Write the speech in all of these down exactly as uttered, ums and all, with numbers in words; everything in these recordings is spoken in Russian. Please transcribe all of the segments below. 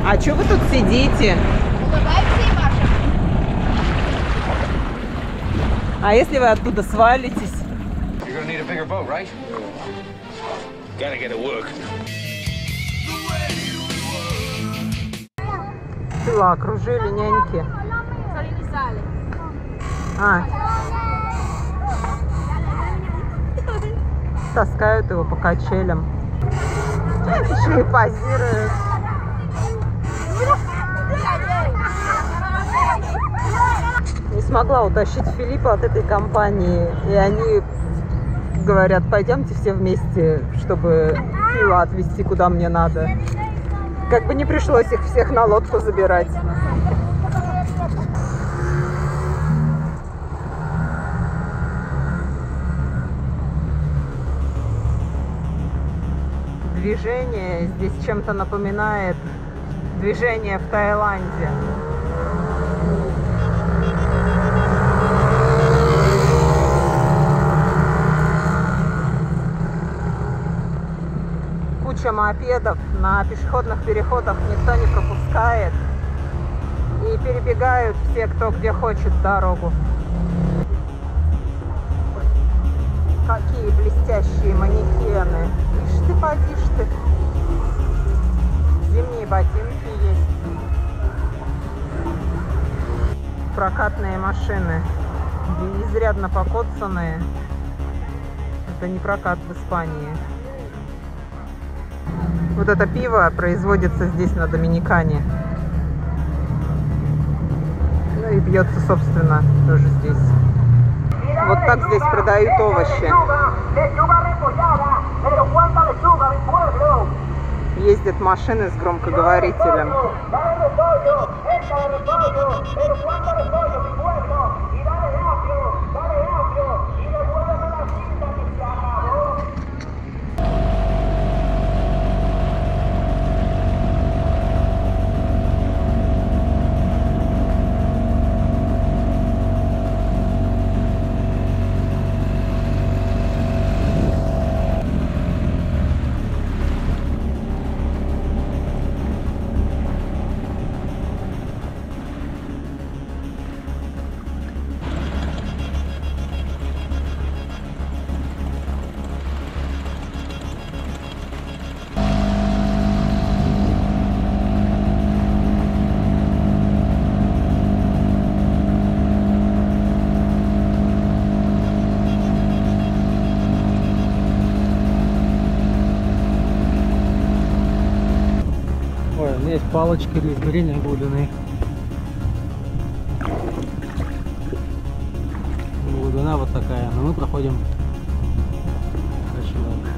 А что вы тут сидите? А если вы оттуда свалитесь? Тыла окружили няньки. А. Таскают его по качелям. Еще и позируют. Не смогла утащить Филиппа от этой компании. И они говорят, пойдемте все вместе, чтобы Фила отвезти куда мне надо. Как бы не пришлось их всех на лодку забирать. Движение здесь чем-то напоминает движение в Таиланде. Куча мопедов, на пешеходных переходах никто не пропускает. И перебегают все, кто где хочет, дорогу. Какие блестящие манекены. Ишь ты, подишь ты. Зимние ботинки есть. Прокатные машины. Изрядно покоцанные. Это не прокат в Испании. Вот это пиво производится здесь, на Доминикане. Ну и пьется, собственно, тоже здесь. Вот так здесь продают овощи. Ездят машины с громкоговорителем. Есть палочки для измерения глубины. Глубина вот такая, но мы проходим очень много.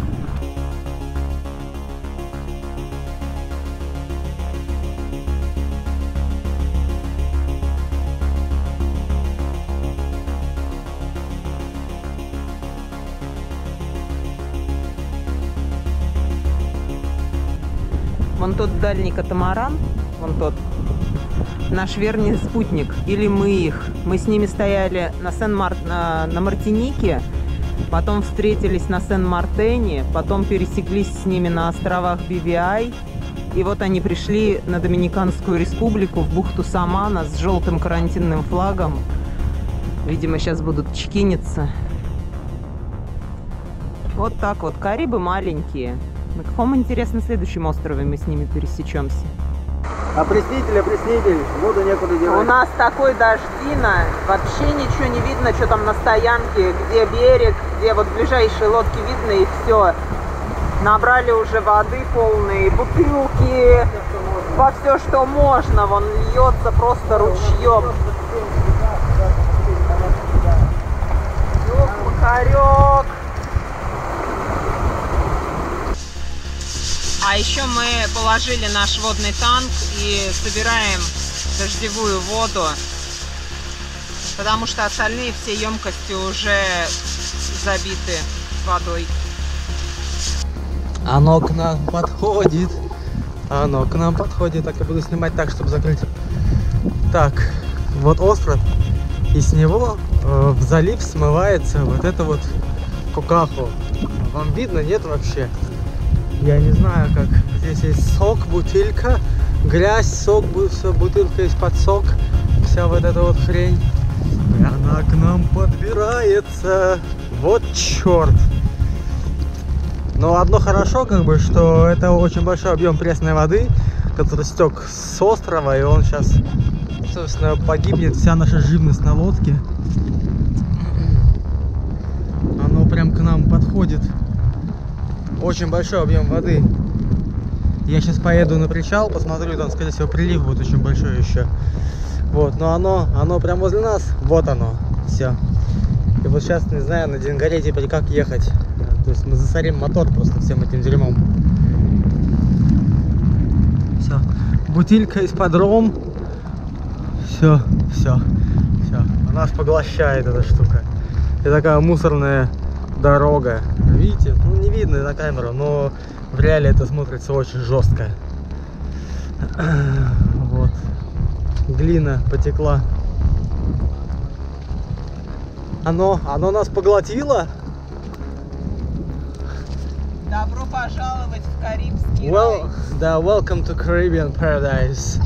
Вон тот дальний катамаран, вон тот, наш верный спутник, или мы их. Мы с ними стояли на Сен-Мар... на... на Мартинике, потом встретились на Сен-Мартене, потом пересеклись с ними на островах Би Ви Ай, и вот они пришли на Доминиканскую республику, в бухту Самана с желтым карантинным флагом. Видимо, сейчас будут чекиниться. Вот так вот, Карибы маленькие. На каком, интересно, следующем острове мы с ними пересечемся? Опреснитель, опреснитель, воду некуда девать. У нас такой дождина, вообще ничего не видно, что там на стоянке, где берег, где вот ближайшие лодки видно, и все. Набрали уже воды полные, бутылки, во все, что можно, вон льется просто ручьем. Ёх, макарёк. А еще мы положили наш водный танк и собираем дождевую воду, потому что остальные все емкости уже забиты водой. Оно к нам подходит. Оно к нам подходит. Так, я буду снимать так, чтобы закрыть. Так, вот остров. И с него э, в залив смывается вот это вот Кокахо. Вам видно? Нет вообще? Я не знаю, как. Здесь есть сок, бутылька, грязь, сок, все, бутылка из-под сок, вся вот эта вот хрень. И она к нам подбирается. Вот черт. Но одно хорошо, как бы, что это очень большой объем пресной воды, который стек с острова, и он сейчас, собственно, погибнет, вся наша живность на лодке. Оно прям к нам подходит. Очень большой объем воды. Я сейчас поеду на причал, посмотрю, там, скорее всего, прилив будет очень большой еще. Вот, но оно, оно прям возле нас. Вот оно, все. И вот сейчас, не знаю, на Денгаре теперь как ехать. То есть мы засорим мотор просто всем этим дерьмом. Все. Бутылька из-под ром. Все, все, все. Нас поглощает эта штука. И такая мусорная дорога. Видите? Ну, не видно на камеру, но в реале это смотрится очень жестко. Вот. Глина потекла. Оно, оно нас поглотило. Добро пожаловать в Карибский Well, рай. да, welcome to Caribbean Paradise.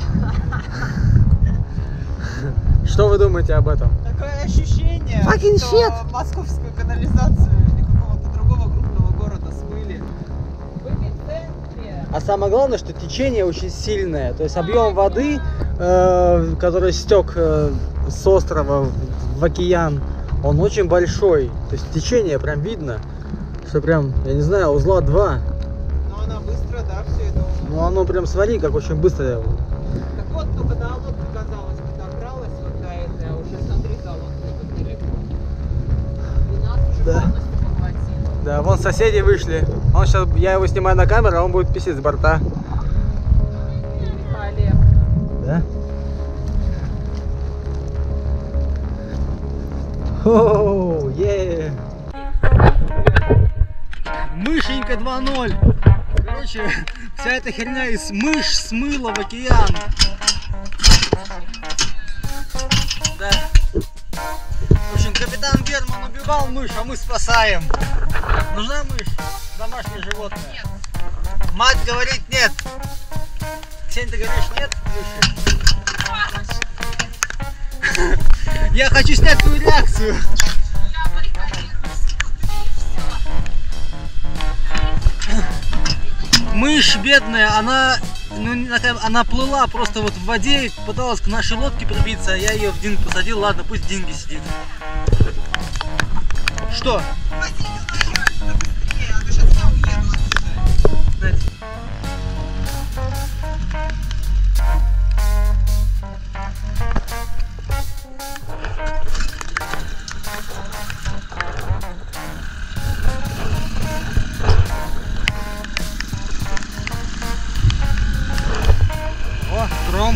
Что вы думаете об этом? Такое ощущение, Fucking что shit. московскую канализацию или какого-то другого крупного города смыли. В эпицентре. А самое главное, что течение очень сильное. То есть объем воды, э, который стек э, с острова в, в океан, он очень большой. То есть течение прям видно, что прям, я не знаю, узла два. Но она быстро, да, все это. Ну оно прям, смотри, как очень быстро. Так вот, только до лодки, казалось бы, добралась вот до этой, а уже смотри, за лодкой как далеко. И нас уже Да. полностью поглотило. Да, вон соседи вышли. Он сейчас, я его снимаю на камеру, а он будет писать с борта. Великолепно. Да? Оу, е. Мышенька два ноль. Короче, вся эта херня из мышь смыла в океан. Да. В общем, капитан Герман убивал мышь, а мы спасаем. Нужна мышь? Домашнее животное? Нет. Мать говорит нет. Ксения, ты говоришь нет мыши? Я хочу снять твою реакцию. Мышь бедная, она, ну, она плыла просто вот в воде, пыталась к нашей лодке прибиться, а я ее в динг посадил. Ладно, пусть в динге сидит. Что? Знаете. О, гром.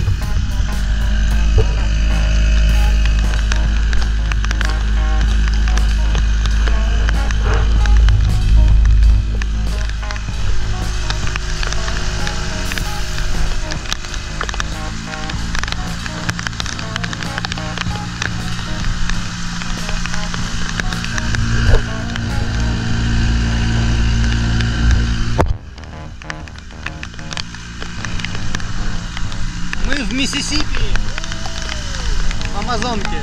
Мы в Миссисипи, в Амазонке.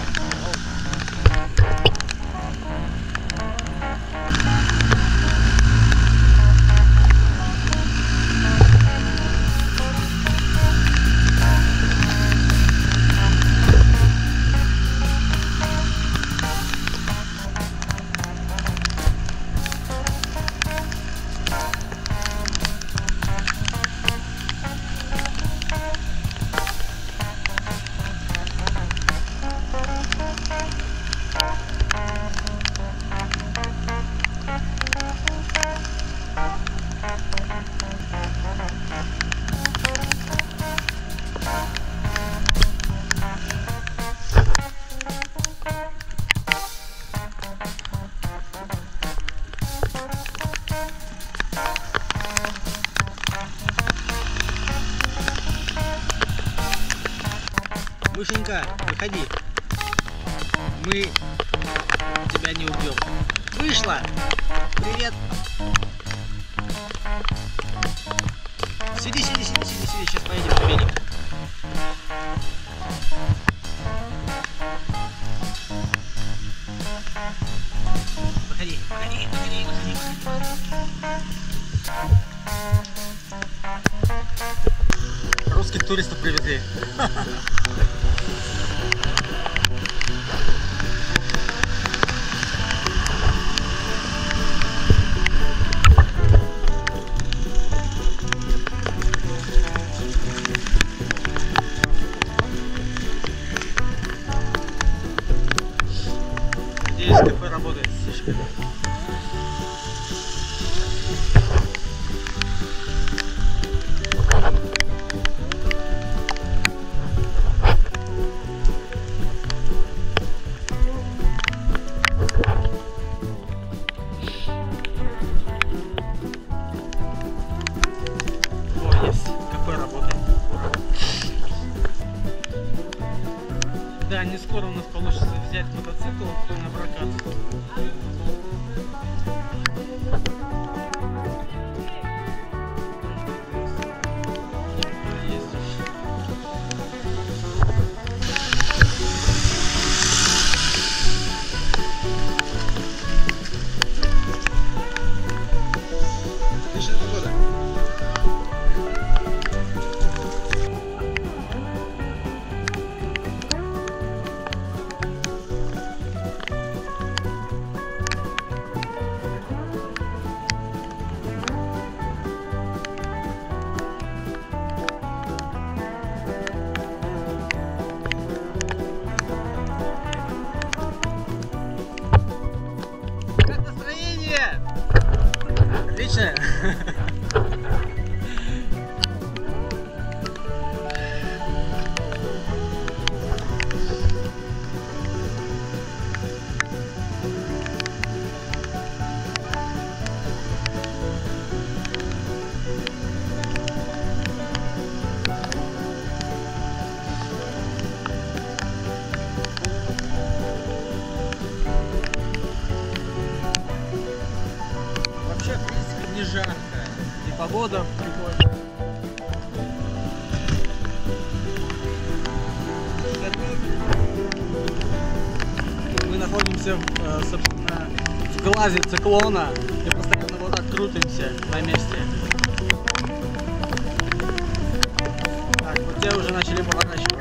Мышенька, выходи. Мы тебя не убьем. Вышла! Привет! Сиди, сиди, сиди, сиди, сиди, сейчас поедем на велик. Выходи, выходи, выходи, выходи. Русских туристов привезли. Надеюсь, кафе работает с фишкой. О, есть, кафе работает. Да, не скоро у нас получится взять мотоцикл на прокат. Отличная погода. Как настроение? Отлично. Вообще, в принципе, не жарко. И погода прикольная. Мы находимся, собственно, в глазе циклона и постоянно вот так крутимся на месте. Так, вот те уже начали поворачивать.